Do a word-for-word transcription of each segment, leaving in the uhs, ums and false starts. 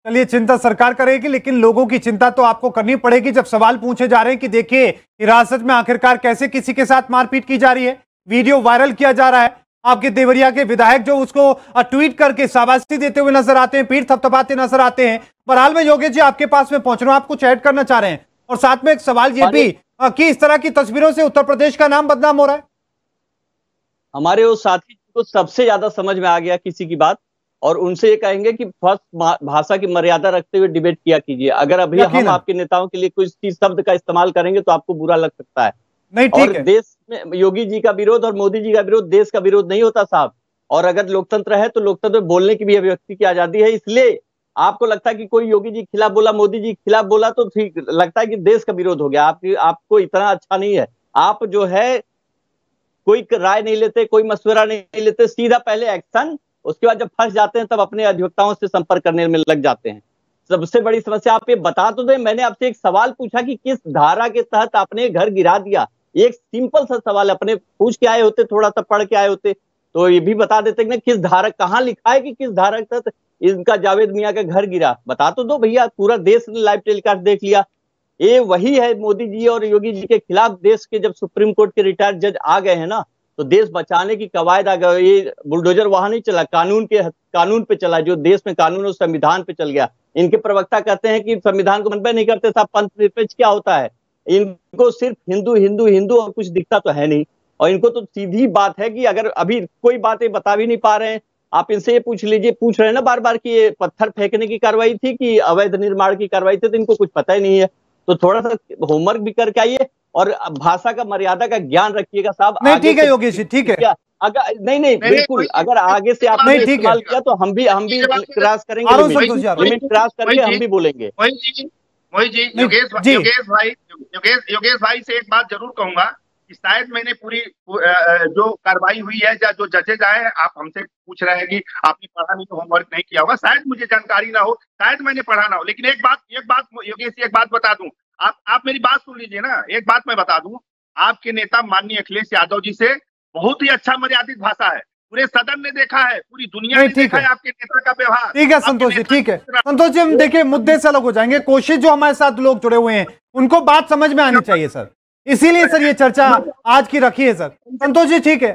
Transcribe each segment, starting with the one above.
चलिए, चिंता सरकार करेगी, लेकिन लोगों की चिंता तो आपको करनी पड़ेगी जब सवाल पूछे जा रहे हैं कि देखिए हिरासत में आखिरकार कैसे किसी के साथ मारपीट की जा रही है, वीडियो वायरल किया जा रहा है। आपके देवरिया के विधायक जो उसको ट्वीट करके शाबाशी देते हुए नजर आते हैं, पीठ थपथपाते नजर आते हैं। बहरहाल में योगेश जी आपके पास में पहुंच रहा हूं, आप कुछ ऐड करना चाह रहे हैं? और साथ में एक सवाल ये भी कि इस तरह की तस्वीरों से उत्तर प्रदेश का नाम बदनाम हो रहा है। हमारे वो साथी को सबसे ज्यादा समझ में आ गया किसी की बात, और उनसे ये कहेंगे कि फर्स्ट भाषा की मर्यादा रखते हुए डिबेट किया कीजिए। अगर अभी हम आपके नेताओं के लिए कोई चीज शब्द का इस्तेमाल करेंगे तो आपको बुरा लग सकता है। नहीं, ठीक है। देश में योगी जी का विरोध और मोदी जी का विरोध देश का विरोध नहीं होता साहब। और अगर लोकतंत्र है तो लोकतंत्र में बोलने की भी अभिव्यक्ति की आजादी है। इसलिए आपको लगता है कि कोई योगी जी खिलाफ बोला, मोदी जी खिलाफ बोला तो ठीक लगता है कि देश का विरोध हो गया। आपकी आपको इतना अच्छा नहीं है। आप जो है कोई राय नहीं लेते, कोई मशवरा नहीं लेते, सीधा पहले एक्शन, उसके बाद जब फंस जाते हैं तब अपने अधिवक्ताओं से संपर्क करने में लग जाते हैं। सबसे बड़ी समस्या आप ये बता तो दें, मैंने आपसे एक सवाल पूछा कि किस धारा के तहत आपने घर गिरा दिया। एक सिंपल सा सवाल, अपने पूछ के आए होते, थोड़ा सा पढ़ के आए होते तो ये भी बता देते ना किस धारा, कहाँ लिखा है कि किस धारा के तहत इनका जावेद मियां का घर गिरा। बता तो दो भैया, पूरा देश ने लाइव टेलीकास्ट देख लिया। ये वही है मोदी जी और योगी जी के खिलाफ देश के जब सुप्रीम कोर्ट के रिटायर्ड जज आ गए हैं ना, तो देश बचाने की कवायद आ गए। ये बुलडोजर वहां नहीं चला, कानून के कानून पे चला। जो देश में कानून और संविधान पे चल गया। इनके प्रवक्ता कहते हैं कि संविधान को मनबे नहीं करते साहब, पंथ निरपेक्ष क्या होता है। इनको सिर्फ हिंदू हिंदू हिंदू और कुछ दिखता तो है नहीं। और इनको तो सीधी बात है कि अगर अभी कोई बातें बता भी नहीं पा रहे हैं, आप इनसे ये पूछ लीजिए, पूछ रहे हैं ना बार बार कि ये पत्थर फेंकने की कार्रवाई थी कि अवैध निर्माण की कार्रवाई थी, तो इनको कुछ पता ही नहीं है। तो थोड़ा सा होमवर्क भी करके आइए और भाषा का मर्यादा का ज्ञान रखिएगा साहब। नहीं, ठीक है योगेश जी, ठीक है। अगर नहीं नहीं बिल्कुल, अगर आगे से आपने इस्तेमाल किया तो हम भी हम भी क्रॉस करेंगे, लिमिट क्रॉस करके हम भी बोलेंगे। मोहित जी, योगेश योगेश भाई योगेश योगेश भाई से एक बात जरूर कहूंगा कि शायद मैंने पूरी जो कार्रवाई हुई है, या जो जजेज आए हैं, आप हमसे पूछ रहे हैं कि आपने पढ़ा नहीं तो होमवर्क नहीं किया होगा। शायद मुझे जानकारी ना हो, शायद मैंने पढ़ा ना हो, लेकिन एक बात एक बात योगेश जी, एक बात बता दूं, आप आप मेरी बात सुन लीजिए ना। एक बात मैं बता दूं, आपके नेता माननीय अखिलेश यादव जी से बहुत ही अच्छा मर्यादित भाषा है। पूरे सदन ने देखा है, पूरी दुनिया ने देखा है आपके नेता का व्यवहार। ठीक है संतोष जी, ठीक है संतोष जी, हम देखिए मुद्दे से अलग हो जाएंगे। कोशिश जो हमारे साथ लोग जुड़े हुए हैं उनको बात समझ में आनी चाहिए सर, इसीलिए सर ये चर्चा आज की रखी है सर। संतोष जी ठीक है,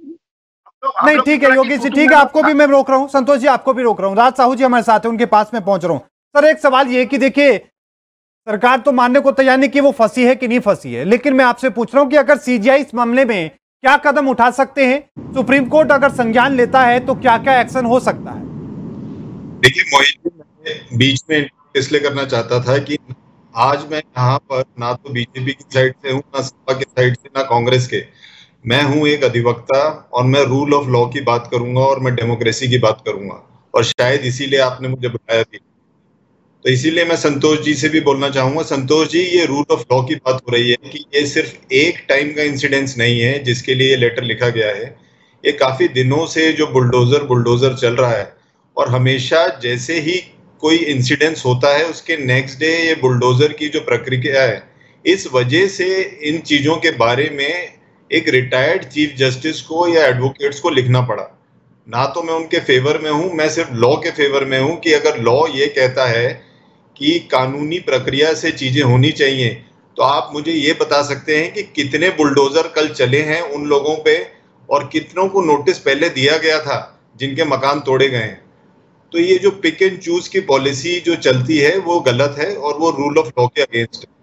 नहीं ठीक है योगी जी, ठीक है, आपको भी मैं रोक रहा हूँ। संतोष जी आपको भी रोक रहा हूँ। राज साहू जी हमारे साथ है, उनके पास में पहुंच रहा हूँ। सर एक सवाल ये कि देखिए सरकार तो मानने को तैयार नहीं कि वो फंसी है कि नहीं फंसी है, लेकिन मैं आपसे पूछ रहा हूं कि अगर सीजीआई इस मामले में क्या कदम उठा सकते हैं, सुप्रीम कोर्ट अगर संज्ञान लेता है तो क्या क्या एक्शन हो सकता है? देखिए मोहित, मैं बीच में इसलिए करना चाहता था कि आज मैं यहाँ पर ना तो बीजेपी की साइड से हूँ, ना सपा की साइड से, ना कांग्रेस के। मैं हूँ एक अधिवक्ता और मैं रूल ऑफ लॉ की बात करूंगा और मैं डेमोक्रेसी की बात करूंगा, और शायद इसीलिए आपने मुझे बुलाया भी। तो इसीलिए मैं संतोष जी से भी बोलना चाहूंगा, संतोष जी ये रूल ऑफ लॉ की बात हो रही है कि ये सिर्फ एक टाइम का इंसिडेंस नहीं है जिसके लिए ये लेटर लिखा गया है। ये काफी दिनों से जो बुलडोजर बुलडोजर चल रहा है, और हमेशा जैसे ही कोई इंसिडेंस होता है उसके नेक्स्ट डे ये बुलडोजर की जो प्रक्रिया है, इस वजह से इन चीजों के बारे में एक रिटायर्ड चीफ जस्टिस को या एडवोकेट्स को लिखना पड़ा। ना तो मैं उनके फेवर में हूं, मैं सिर्फ लॉ के फेवर में हूं कि अगर लॉ ये कहता है कि कानूनी प्रक्रिया से चीजें होनी चाहिए, तो आप मुझे ये बता सकते हैं कि कितने बुलडोजर कल चले हैं उन लोगों पे, और कितनों को नोटिस पहले दिया गया था जिनके मकान तोड़े गए हैं। तो ये जो पिक एंड चूज की पॉलिसी जो चलती है वो गलत है और वो रूल ऑफ लॉ के अगेंस्ट है।